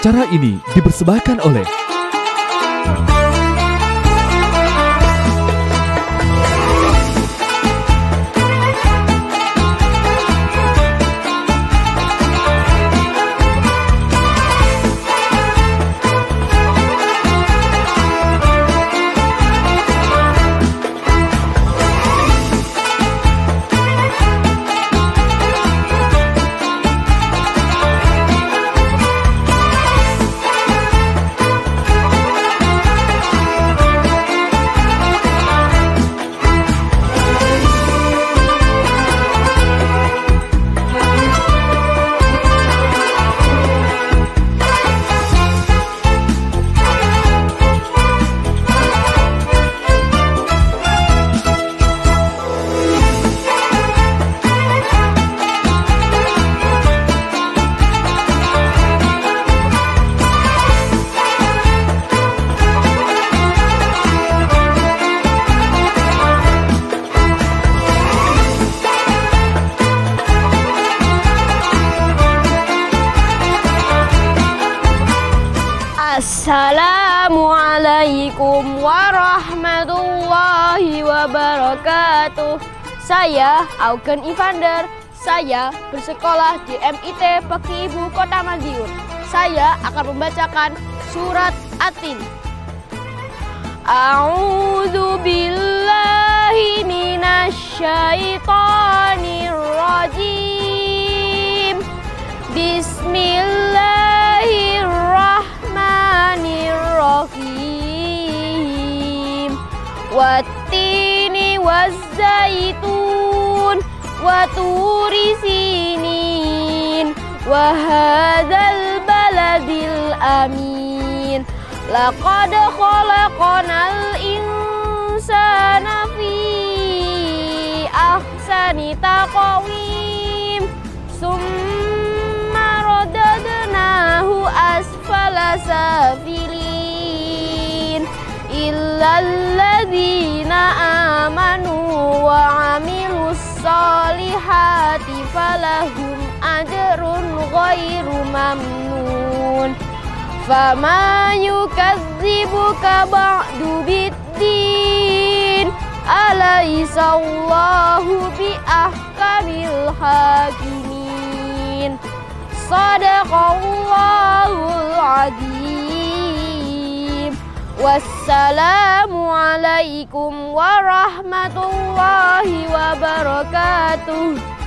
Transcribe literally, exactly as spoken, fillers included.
Acara ini dipersembahkan oleh Assalamualaikum warahmatullahi wabarakatuh. Saya Augen Ivander. Saya bersekolah di M I T Bakti Ibu Kota Madiun. Saya akan membacakan surat At-Tin. A'udzu billahi minasyaitonir rajim. Bismillahirrahmanirrahim. Wattini wazzaitun wa turi sinin wa hadzal baladil amin. Laqad khalaqnal insana fi ahsani taqwim. Summa radadnahu asfala safilin illal ladzina amanu wa amilus solihati falahum ajrun ghairu mamnun. Fama yukadzibuka ba'du biddin. Alaisallahu bi ahkamil hakimin. Sadaqallahul azim. Wassalamualaikum warahmatullahi wabarakatuh.